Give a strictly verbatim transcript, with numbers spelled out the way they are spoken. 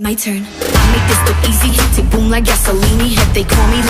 my turn. I make this look easy, tick boom like Gasolini. If they call me